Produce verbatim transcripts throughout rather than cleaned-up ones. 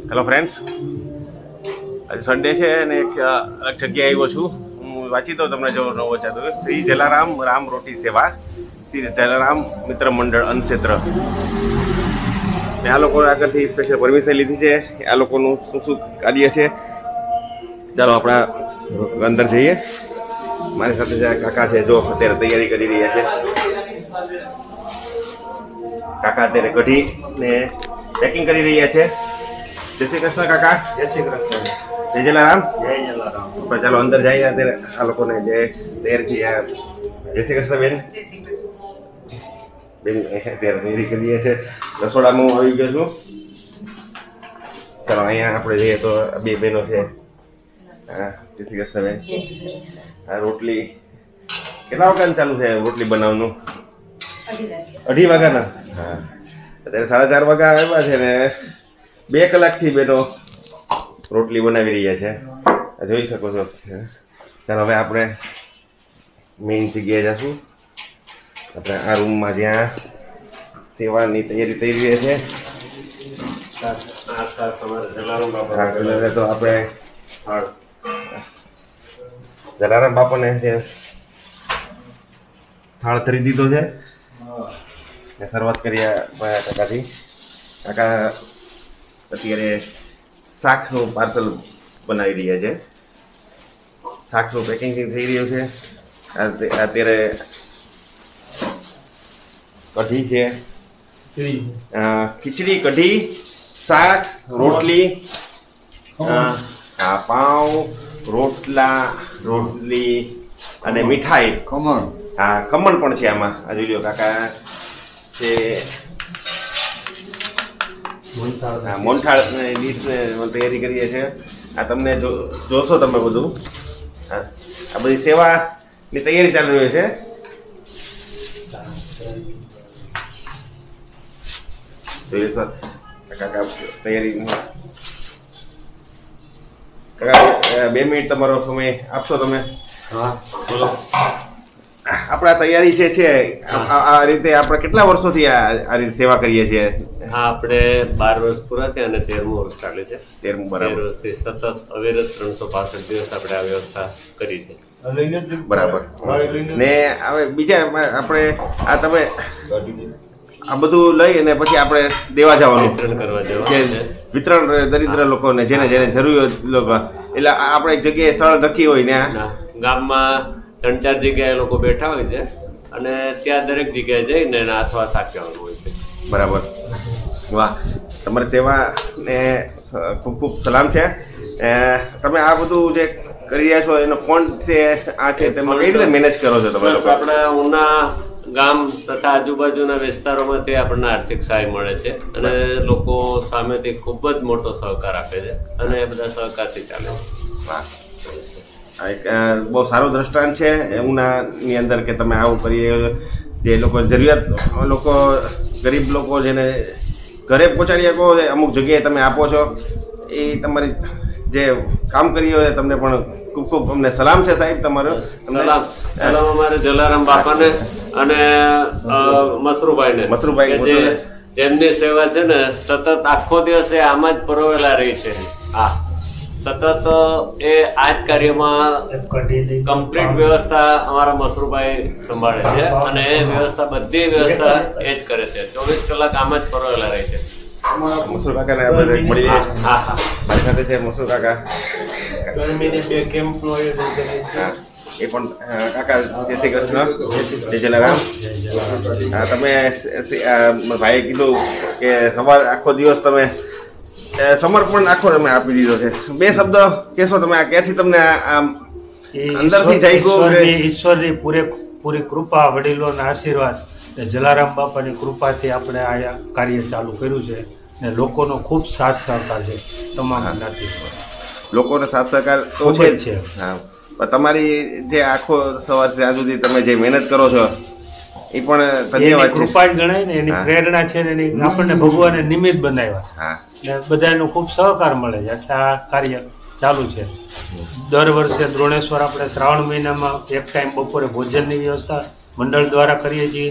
Hello friends, આજે Sunday છે અને એક અલગ જગ્યાએ આવ્યો છું. હું વાંચી દઉં તમને જો નવો ચાલતો શ્રી જલારામ રામ રોટી સેવા, શ્રી જલારામ મિત્ર મંડળ અન્નક્ષેત્ર. આ લોકો આગળથી સ્પેશિયલ પરમિશન લીધી છે. આ લોકોનું શું શું કાર્ય છે, ચાલો આપણા અંદર જઈએ. મારી સાથે જે કાકા છે, જો અત્યારે તૈયારી કરી રહ્યા છે. કાકા અત્યારે કઢી ને પેકિંગ કરી રહ્યા છે. જય શ્રી કૃષ્ણ કાકા. જય શ્રી કૃષ્ણ. જય જલારામ. જય જલારામ. ચાલો અંદર જઈએ. અત્યારે આ લોકોને જે તૈયાર થયા. જય શ્રી કૃષ્ણ બેન. જય શ્રી કૃષ્ણ બેન અત્યારે તૈયારી કરીએ છે. રસોડામાં હું આવી ગયો છું. ચાલો અહીંયા આપણે જઈએ તો બે બહેનો છે. હા, જય શ્રી કૃષ્ણ બેન. આ રોટલી કેટલા વાગ્યાનું ચાલુ છે રોટલી બનાવવાનું? અઢી વાગ્યાના. હા, અત્યારે સાડા ચાર વાગ્યા આવ્યા છે ને બે કલાકથી બેનો રોટલી બનાવી રહ્યા છે. જોઈ શકો છો. ચાલો હવે આપણે મેઇન જગ્યાએ જશું. આપણે આ રૂમમાં જ્યાં સેવાની તૈયારી થઈ રહી છે. તો આપણે જલારામ બાપાને જે થાળ ધરી દીધો છે. શરૂઆત કરીએ કાકાથી. કાકા અત્યારે શાકનું પાર્સલ બનાવી રહ્યા છે. શાકનું પેકિંગ થઈ રહ્યું છે. અત્યારે કઢી છે, ખીચડી, કઢી, શાક, રોટલી, પાઉં, રોટલા, રોટલી અને મીઠાઈ. ખમણ. હા, ખમણ પણ છે આમાં. આ જોઈ લો કાકા છે. હા, મોનથાળ ડીશને તૈયારી કરીએ છીએ. આ તમને જો જોશો તમે બધું. હા, આ બધી સેવાની તૈયારી ચાલી રહી છે. જોઈએ તો કાકા તૈયારી. કાકા બે મિનિટ તમારો સમય આપશો તમે? હા, બોલો. આપણા તૈયારી છે છે આ રીતે આપણે કેટલા વર્ષોથી આ રીતે સેવા કરીએ છીએ? હા, આપણે બાર વર્ષ પૂરા થયા અને તેરમું વર્ષ ચાલે છે. તેરમું તેર બરાબર. વર્ષથી સતત અવિરત ત્રણસો પાસઠ દિવસ આપણે આ વ્યવસ્થા કરી છે. બરાબર. ને હવે બીજા આપણે આ તમે આ બધું લઈ અને પછી આપણે દેવા જવાનું, વિતરણ કરવા જે જવાનું છે. વિતરણ દરિદ્ર લોકોને જેને જેને જરૂર લોકો, એટલે આપણે એક જગ્યાએ સ્થળ નક્કી હોય ને ના, ગામમાં ત્રણ ચાર જગ્યાએ લોકો બેઠા હોય છે અને ત્યાં દરેક જગ્યાએ જઈને એના હાથવા થાકવાનું હોય છે. બરાબર. વાહ, તમારી સેવા ને ખૂબ ખૂબ સલામ છે. તમે આ બધું જે કરી રહ્યા છો એનો ફોન છે આ છે તેમાં કઈ રીતે મેનેજ કરો છો તમે બસ લોકો? આપણા ઉના ગામ તથા આજુબાજુના વિસ્તારોમાંથી આપણને આર્થિક સહાય મળે છે અને લોકો સામેથી ખૂબ જ મોટો સહકાર આપે છે અને એ બધા સહકારથી ચાલે છે. વાહ, આ એક બહુ સારું દ્રષ્ટાંત છે ઉનાની અંદર કે તમે આવું કરી. જે લોકો જરૂરિયાત લોકો, ગરીબ લોકો જેને ઘરે પહોંચાડી શકો અમુક જગ્યાએ તમે આપો છો. એ તમારી જે કામ કરી હોય તમને પણ ખૂબ ખૂબ અમને સલામ છે સાહેબ તમારો. સલામ સલામ અમારે જલારામ બાપાને અને મસરૂભાઈને. મસરૂભાઈ કે જે જેમની સેવા છે ને સતત આખો દિવસ એ આમાં જ પરોવેલા રહી છે. હા, સતત એ આ જ કાર્યમાં કમ્પ્લીટ વ્યવસ્થા અમારા મસરૂભાઈ સંભાળે છે અને એ વ્યવસ્થા બધી વ્યવસ્થા એ જ કરે છે. ચોવીસ કલાક આમાં જ પરોવેલા રહે છે. મસરૂ કાકાને આપણે મળીએ. હા હા, મારી સાથે છે મસરૂ કાકા. ત્રણ મહિને બે કેમ્પનું આયોજન કરે છે. હા, એ પણ કાકા જય શ્રી કૃષ્ણ. જય જલારામ. હા, તમે ભાઈએ કીધું કે સવાર આખો દિવસ તમે સમર્પણ આખો તમે આપી દીધો છે. બે શબ્દ કહેશો તમે? આ ક્યાંથી તમને આમ અંદરથી જાગ્યું કે ઈશ્વરની પૂરે પૂરી કૃપા, વડીલોના આશીર્વાદ ને જલારામ બાપાની કૃપાથી આપણે આ કાર્ય ચાલુ કર્યું છે ને લોકોનો ખૂબ સાથ સહકાર છે તમામ જ્ઞાતિનો. લોકોનો સાથ સહકાર તો ખૂબ છે જ જ. છે. હા, પણ તમારી જે આખો સવાર ત્યાં સુધી તમે જે મહેનત કરો છો એ પણ એની ધન્યવાદ છે. કૃપા જ ગણાય ને, એની હા. પ્રેરણા છે ને એની આપણને ભગવાને નિમિત્ત બનાવ્યા હા, ને બધાનો ખૂબ સહકાર મળે છે એટલે આ કાર્ય ચાલુ છે. દર વર્ષે દ્રોણેશ્વર આપણે શ્રાવણ મહિનામાં એક ટાઈમ બપોરે ભોજનની વ્યવસ્થા મંડળ દ્વારા કરીએ છીએ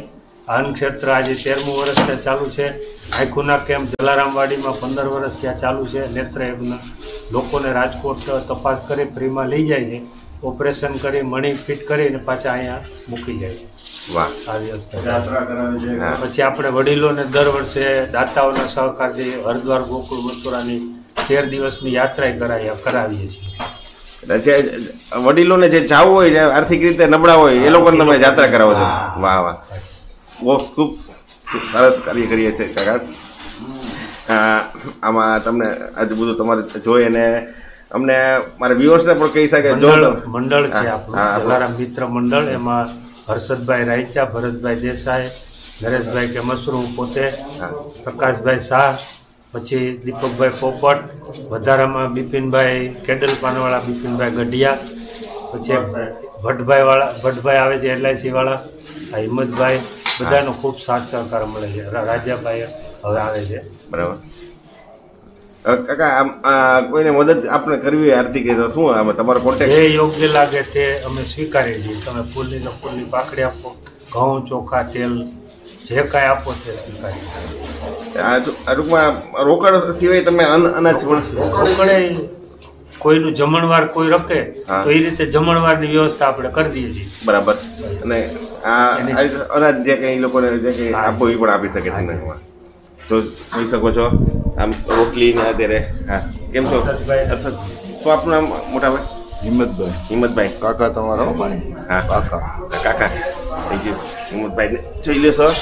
અન્ન ક્ષેત્ર આજે તેરમું વર્ષ ત્યાં ચાલુ છે. આઈખુના કેમ્પ જલારામવાડીમાં પંદર વર્ષ ત્યાં ચાલુ છે. નેત્ર યજ્ઞ લોકોને રાજકોટ તપાસ કરી ફ્રીમાં લઈ જાય છે, ઓપરેશન કરી મણી ફિટ કરીને પાછા અહીંયા મૂકી જાય છે. વાહ. આ વ્યવસ્થા પછી આપણે વડીલોને દર વર્ષે દાતાઓના સહકારથી હરિદ્વાર ગોકુળ મથુરાની તેર દિવસની યાત્રા કરાવી કરાવીએ છીએ. જે વડીલોને જે જાવું હોય, જે આર્થિક રીતે નબળા હોય, એ લોકોને તમે યાત્રા કરાવો છો. વાહ વાહ, બહુ ખૂબ સરસ કાર્ય કરીએ છીએ કાકા. આમાં તમને આજુ બધું તમારે જોઈ અને અમને મારા વ્યુઅર્સને પણ કહી શકે. મંડળ છે આપણું જલારામ મિત્ર મંડળ. એમાં હર્ષદભાઈ રાયચા, ભરતભાઈ દેસાઈ, નરેશભાઈ કે મશરૂમ પોતે, પ્રકાશભાઈ શાહ, પછી દીપકભાઈ પોપટ, વધારામાં બિપિનભાઈ કેડલ પાનવાળા, બિપિનભાઈ ગઢિયા, પછી ભટ્ટભાઈ વાળા ભટ્ટભાઈ આવે છે એલઆઈસી વાળા, હિંમતભાઈ, બધાનો ખૂબ સાથ સહકાર મળે છે. રાજાભાઈ હવે આવે છે. બરાબર. કાકા આમ કોઈને મદદ આપણે કરવી હોય આર્થિક તો શું આમાં તમારો કોન્ટેક્ટ? જે યોગ્ય લાગે તે અમે સ્વીકારીએ છીએ. તમે ફૂલની તો ફૂલની પાકડી આપો, ઘઉં, ચોખા, તેલ, જે કાંઈ આપો તે સ્વીકારીએ. આ ટૂંકમાં રોકડ સિવાય તમે અન્ન અનાજ રોકડે કોઈનું જમણવાર કોઈ રખે તો એ રીતે જમણવારની વ્યવસ્થા આપણે કરી દઈએ છીએ. બરાબર. અને આ અનાજ જે કંઈ લોકોને જે કંઈ આપો એ પણ આપી શકે તમને. તો જોઈ શકો છો આમ રોટલી ને અત્યારે. હા, કેમ છો હર્ષદ? શું આપનું નામ મોટા ભાઈ? હિંમતભાઈ. હિંમતભાઈ. કાકા તમારો ભાઈ? હા કાકા. કાકા થેન્ક યુ. હિંમતભાઈ જોઈ લો સર,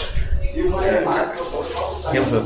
કેમ છો?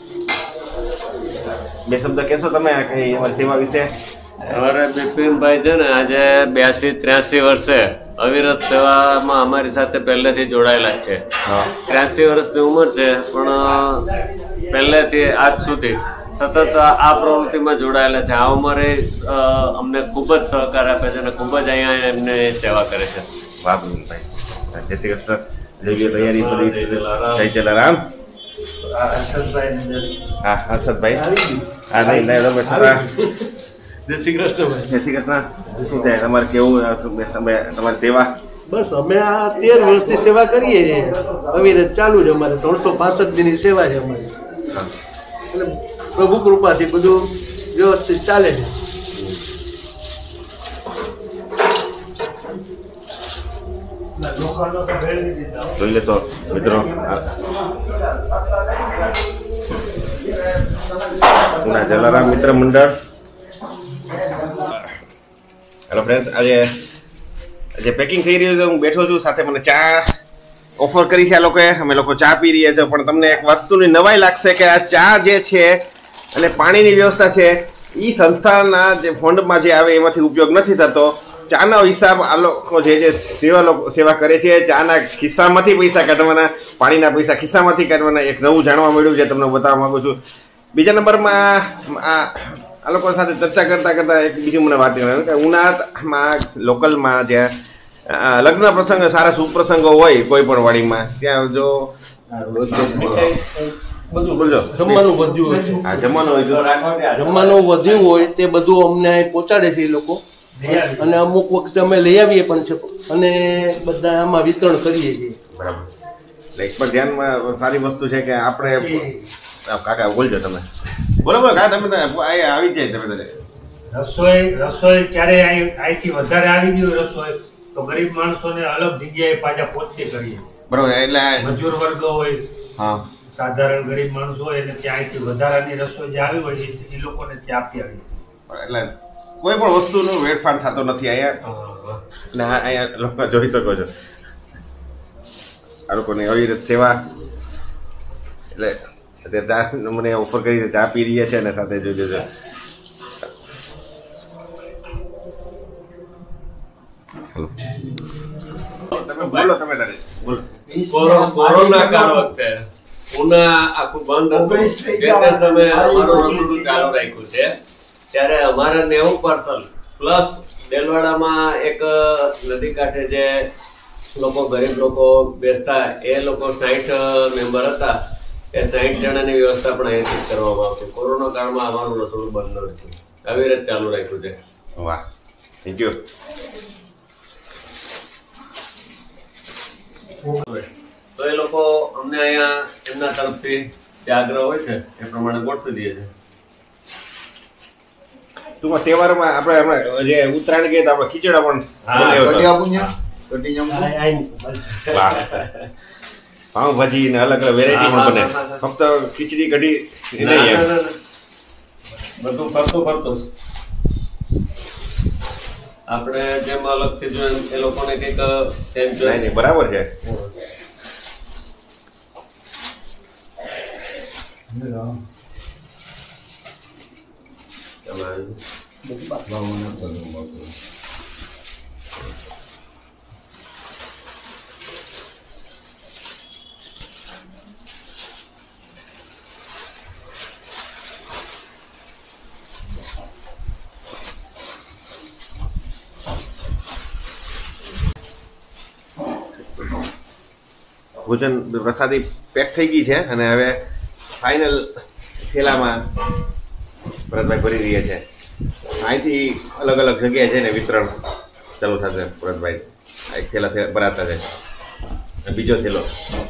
બે શબ્દ કહેશો તમે કઈ અમારી સેવા વિશે? અમારે બિપિનભાઈ છે ને આજે બ્યાસી ત્ર્યાસી વર્ષે અવિરત સેવામાં અમારી સાથે પહેલેથી જોડાયેલા જ છે. ત્ર્યાસી વર્ષની ઉંમર છે, પણ પહેલેથી આજ સુધી સતત આ પ્રવૃત્તિમાં જોડાયેલા છે. આ ઉંમરે અમને ખૂબ જ સહકાર આપે છે અને ખૂબ જ અહીંયા એમને સેવા કરે છે. વાહ બિપિનભાઈ, જય શ્રી કૃષ્ણ. જોઈ લો તૈયારી કરી. જય જલારામ. હર્ષદભાઈ. હા હર્ષદભાઈ. હા નહીં નહીં તમે સારા. જય શ્રી કૃષ્ણ ભાઈ. જય શ્રી કૃષ્ણ. શું છે તમારે કેવું તમે તમારી સેવા? બસ અમે આ તેર વર્ષથી સેવા કરીએ છીએ. અવિરત ચાલુ છે અમારે. ત્રણસો પાસઠ દિનની સેવા છે અમારી. અને પ્રભુ કૃપાથી બધું વ્યવસ્થિત ચાલે છે. જોઈ લેશો મિત્રો. જલારામ મિત્ર મંડળ. હેલો ફ્રેન્ડ્સ, આજે જે પેકિંગ થઈ રહ્યું છે હું બેઠો છું, સાથે મને ચા ઓફર કરી છે આ લોકોએ. અમે લોકો ચા પી રહ્યા છીએ, પણ તમને એક વસ્તુની નવાઈ લાગશે કે આ ચા જે છે અને પાણીની વ્યવસ્થા છે એ સંસ્થાના જે ફંડમાં જે આવે એમાંથી ઉપયોગ નથી થતો. ચાનો હિસાબ આ લોકો જે જે સેવા લોકો સેવા કરે છે, ચાના ખિસ્સામાંથી પૈસા કાઢવાના, પાણીના પૈસા ખિસ્સામાંથી કાઢવાના. એક નવું જાણવા મળ્યું છે, તમને બતાવવા માંગુ છું. બીજા નંબરમાં આ આ લોકો સાથે ચર્ચા કરતાં કરતાં એક બીજું મને વાત કહેવાય કે ઉનાળામાં લોકલમાં જ્યાં લગ્ન પ્રસંગ, સારા સુપ્રસંગો હોય કોઈ પણ વાડીમાં, ત્યાં જો બધું બોલજો જમવાનું વધ્યું હોય છે. હા જમવાનું હોય તો જમવાનું વધ્યું હોય તે બધું અમને પહોંચાડે છે એ લોકો. અને અમુક વખતે અમે લઈ આવીએ પણ છે અને બધા આમાં વિતરણ કરીએ છીએ. બરાબર. એટલે એક પણ ધ્યાનમાં સારી વસ્તુ છે કે આપણે કાકા બોલજો તમે. બરોબર કા તમે અહીંયા આવી જાય તમે રસોઈ રસોઈ ક્યારે અહીંથી વધારે આવી ગયું રસોઈ તો ગરીબ માણસોને અલગ જગ્યાએ પાછા પહોંચતી કરીએ. બરોબર. એટલે મજૂર વર્ગ હોય, હા સાધારણ ગરીબ માણસ હોય એટલે ત્યાં અહીંથી વધારાની રસોઈ જે આવી હોય એ લોકોને ત્યાં આપી આવી. એટલે કોઈ પણ વસ્તુનો વેડફાટ થતો નથી અહીંયા. અને અહીંયા લોકો જોઈ શકો છો આ લોકોની અવિરત સેવા. એટલે અત્યારે ચા મને ઓફર કરી ચા પી રહ્યા છે અને સાથે જોઈ જોજો બોલો તમે તારે બોલો. કોરોના કાળ વખતે ઉના આખું બંધ હતું તે સમયે અમારું રસોડું ચાલુ રાખ્યું છે. ત્યારે અમારે નેવું પાર્સલ પ્લસ ડેલવાડામાં એક નદી કાંઠે જે લોકો ગરીબ લોકો બેસતા એ લોકો સાઠ મેમ્બર હતા. એ સાઠ જણાની વ્યવસ્થા પણ અહીંથી કરવામાં આવતી. કોરોના કાળમાં અમારું રસોડું બંધ ન હતું, અવિરત ચાલુ રાખ્યું છે. વાહ, થેન્ક યુ. તો એ લોકો અમને અહીંયા એમના તરફથી જે આગ્રહ હોય છે એ પ્રમાણે ગોઠવી દે છે. ટૂંકમાં તહેવારમાં આપણે હમણાં જે ઉત્તરાયણ ગઈ તો આપણે ખીચડા પણ પાઉંભાજી ને અલગ અલગ વેરાયટી પણ બને. ફક્ત ખીચડી કઢી નહીં એમ બધું ફરતું ફરતું આપણે જેમ અલગથી જોઈએ એ લોકોને કંઈક નહીં નહીં બરાબર છે. ભોજન પ્રસાદી પેક થઈ ગઈ છે અને હવે ફાઇનલ થેલામાં ભરતભાઈ ભરી રહ્યા છે. અહીંથી અલગ અલગ જગ્યાએ જઈને વિતરણ ચાલુ થશે. ભરતભાઈ એક થેલા ભરાતા છે. બીજો થેલો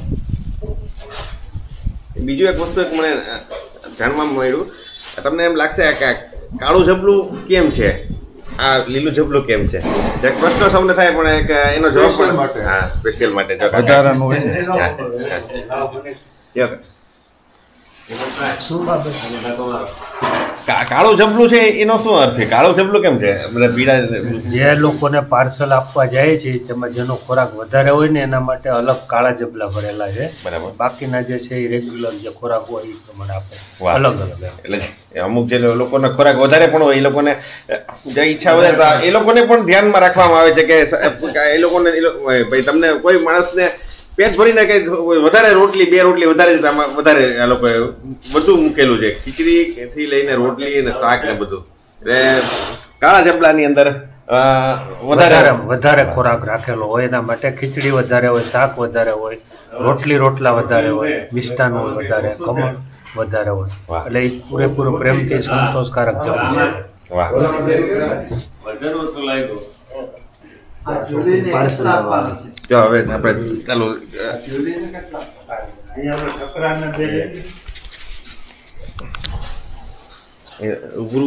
બીજું એક વસ્તુ એક મને જાણવા મળ્યું. તમને એમ લાગશે કે કાળું ઝબલું કેમ છે, આ લીલું ઝબલું કેમ છે? એક પ્રશ્ન સૌને થાય પણ એક એનો જવાબ પણ હા સ્પેશિયલ માટે જો વધારાનું હોય ને કાળું ઝબલું છે એનો શું અર્થ છે? કાળું ઝબલું કેમ છે? બધા પીળા જે લોકોને પાર્સલ આપવા જાય છે તેમાં જેનો ખોરાક વધારે હોય ને એના માટે અલગ કાળા જબલા ભરેલા છે. બરાબર. બાકીના જે છે એ રેગ્યુલર જે ખોરાક હોય એ પ્રમાણે આપે વાહ. અલગ અલગ. એટલે અમુક જે લોકોને ખોરાક વધારે પણ હોય એ લોકોને જે ઈચ્છા વધારે તો એ લોકોને પણ ધ્યાનમાં રાખવામાં આવે છે કે એ લોકોને ભાઈ તમને કોઈ માણસને પેટ ભરીને કઈ વધારે રોટલી બે રોટલી વધારે આમાં વધારે આ લોકોએ બધું મૂકેલું છે. ખીચડી થી લઈને રોટલી અને શાક ને બધું. એટલે કાળા જબલાની અંદર વધારે વધારે ખોરાક રાખેલો હોય એના માટે ખીચડી વધારે હોય, શાક વધારે હોય, રોટલી રોટલા વધારે હોય, મિષ્ટાન હોય વધારે, ખમણ વધારે હોય. એટલે એ પૂરેપૂરો પ્રેમથી સંતોષકારક જમવું છે. વાહ વજન ઓછું લાગ્યું. જો હવે આપણે ચાલુ ગુરુ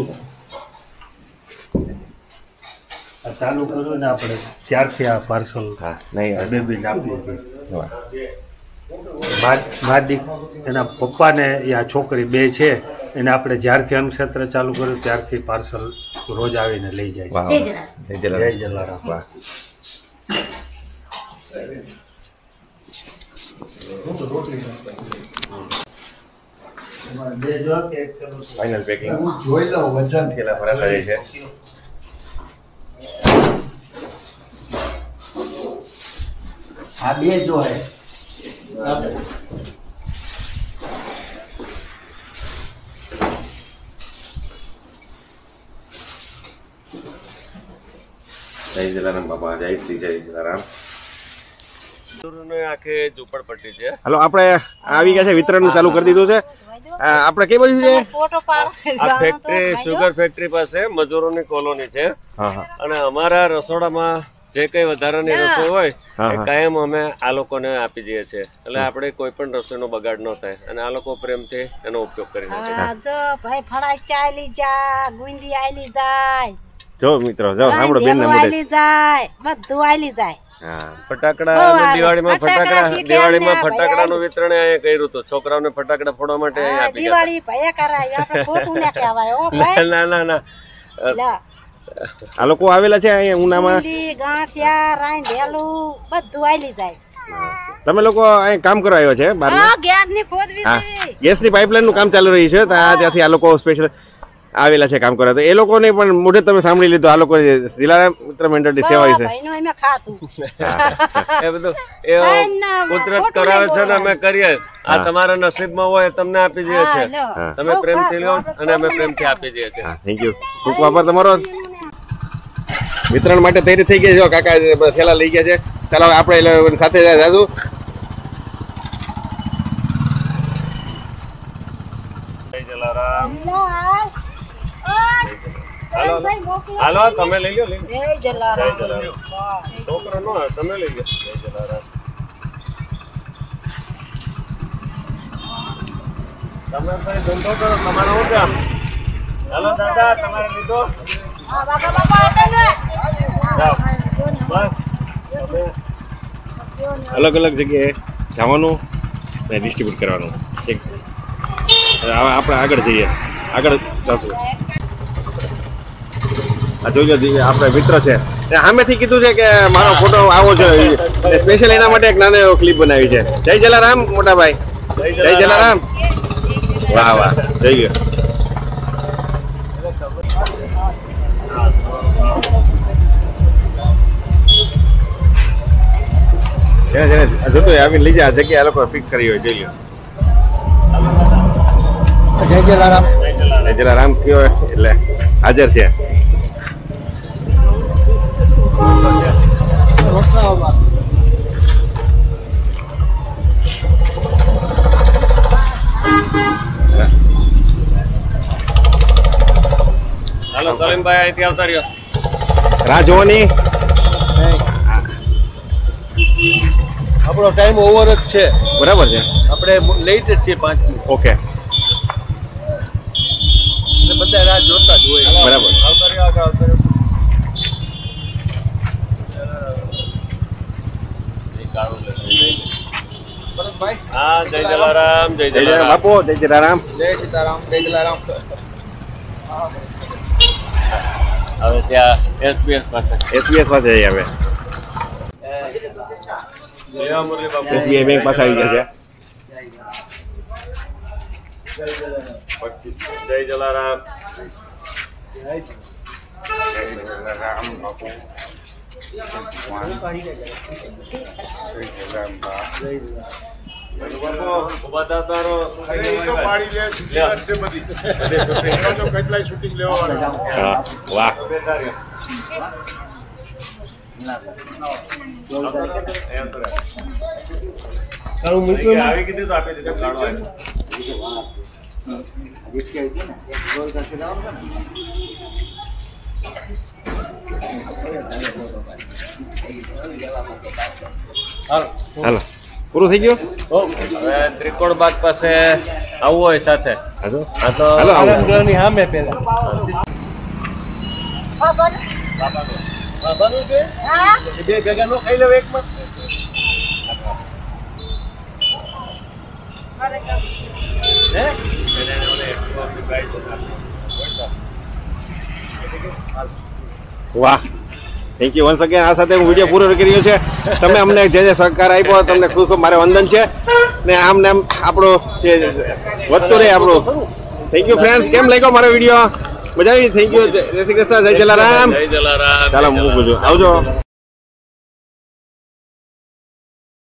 ચાલુ કર્યું ને આપણે ત્યારથી આ પાર્સલ હા નહીં બે બે આપીએ છીએ. માદી એના પપ્પાને એ આ છોકરી બે છે એને આપણે જ્યારથી અન્નક્ષેત્ર ચાલુ કર્યું ત્યારથી પાર્સલ રોજ આવીને લઈ જાય છે. વાહ જય જલારામ. વાહ ફાઇનલ પેકિંગ જોઈ લો વજન થેલા ભરાતા જાય છે. આ બે જો હે જય જલારામ બાબા, જય શ્રી જય જલારામ. આખે ઝૂંપડપટ્ટી છે. હાલો આપણે આવી ગયા છે, વિતરણ ચાલુ કરી દીધું છે. આપણે કઈ બાજુ છે? આ ફેક્ટરી સુગર ફેક્ટરી પાસે મજૂરોની કોલોની છે. હા હા અને અમારા રસોડામાં જે કઈ વધારાની રસોઈ હોય એ કાયમ અમે આ લોકોને આપી દઈએ છીએ. એટલે આપણે કોઈ પણ રસોઈનો બગાડ ન થાય અને આ લોકો પ્રેમથી એનો ઉપયોગ કરી નાખે. જો ભાઈ ફળાઈ ચાલી જા, ગુંદી આલી જાય, જો મિત્રો જો સાંભળો બેન ને આલી જાય, બધું આલી જાય. હા ફટાકડા અમે દિવાળીમાં ફટાકડા દિવાળીમાં ફટાકડાનું વિતરણ અહીંયા કર્યું હતું. છોકરાઓને ફટાકડા ફોડવા માટે અહીંયા આપી ગયા. દિવાળી ભયા કરાય, આપણે ખોટું ના કહેવાય હો ભાઈ. ના ના ના લા આ લોકો આવેલા છે અહીંયા ઉનામાં. ગુંદી, ગાંઠિયા, રાંધેલું બધું આલી જાય. તમે લોકો અહીં કામ કરવા આવ્યા છે બહાર? હા, ગેસ ની ખોદવી હા છે. ગેસની પાઇપલાઇન નું કામ ચાલુ રહ્યું છે. તો આ ત્યાંથી આ લોકો સ્પેશિયલ આવેલા છે કામ કરવા. તો એ લોકોને પણ મોઢે તમે સાંભળી લીધું આ લોકો જિલ્લા મિત્ર મંડળની સેવા છે. ભાઈ નું અમે ખાતું. એ બધું એ કુદરત કરાવે છે ને અમે કરીએ. આ તમારા નસીબમાં હોય તમને આપી દઈએ છીએ. તમે પ્રેમથી લો અને અમે પ્રેમથી આપી દઈએ છીએ. Thank you. ખૂબ આભાર તમારો. વિતરણ માટે તૈયારી થઈ ગઈ છે. કાકા થેલા લઈ ગયા છે. ચાલો આપણે સાથે જાજુ. જય જલારામ. હાલો તમે લઈ લો. જય જલારામ. છોકરો નો તમે લઈ લો. જય જલારામ. તમે ભાઈ ધંધો કરો તમારો શું કામ ચાલો દાદા તમારે લીધો જાઓ બસ અલગ અલગ જગ્યાએ જવાનું ને ડિસ્ટ્રીબ્યુટ કરવાનું એક હવે આપણે આગળ જઈએ આગળ જશું આ જોઈ લો આપણે મિત્ર છે સામેથી કીધું છે કે મારો ફોટો આવો છે સ્પેશિયલ એના માટે એક નાનો એવો ક્લિપ બનાવી છે જય જલારામ મોટા ભાઈ જય જલારામ વાહ વાહ જય ગયો જેને જેને જોતું આવીને લઈ જાય આ જગ્યાએ આ લોકો ફિક્સ કરી હોય જોઈ લો જય જલારામ જય જલારામ કયો એટલે હાજર છે હાલો સલીમભાઈ અહીંથી આવતા રહ્યો રાહ જોવાની આપણો ટાઈમ ઓવર જ છે બરાબર છે આપણે લેટ જ છીએ પાંચ મિનિટ ઓકે એટલે બધા રાહ જોતા જ હોય બરાબર આવતા રહ્યો આગળ આવતા રહ્યો ભરતભાઈ હા જય જલારામ જય જય જલારામ જલારામ બાપુ જય જલારામ જય સીતારામ જય જલારામ હવે ત્યાં એસપીએસ પાસે એસબીએસ પાસે જઈએ હવે લેવા મુરલી બાપુ એસબીઆઈ બેંક પાસે આવી ગયા જય જલારામ ઉભા થાવ તારો હા વાહ તારું મિત્ર આવી કીધું તો આપી દીધું કાઢવા હાલો પૂરું થઈ ગયું હવે ત્રિકોણ બાગ પાસે આવવું હોય સાથે હા તો હા તો હાલો આવો આનંદગ્રહની સામે પહેલા બાબાનું છે એ બે ભેગા નો ખાઈ લેવ એકમાં હે વાહ થેન્ક યુ વન્સ અગેન આ સાથે હું વિડીયો પૂરો કરી રહ્યો છે તમે અમને જે જે સહકાર આપ્યો તમને ખૂબ ખૂબ મારે વંદન છે ને આમ ને આમ આપણો જે વધતો રહે આપણો થેન્ક યુ ફ્રેન્ડ્સ કેમ લાગ્યો મારો વિડીયો મજા આવી થેન્ક યુ જય શ્રી કૃષ્ણ જય જલારામ જય જલારામ ચાલો મૂકું છું આવજો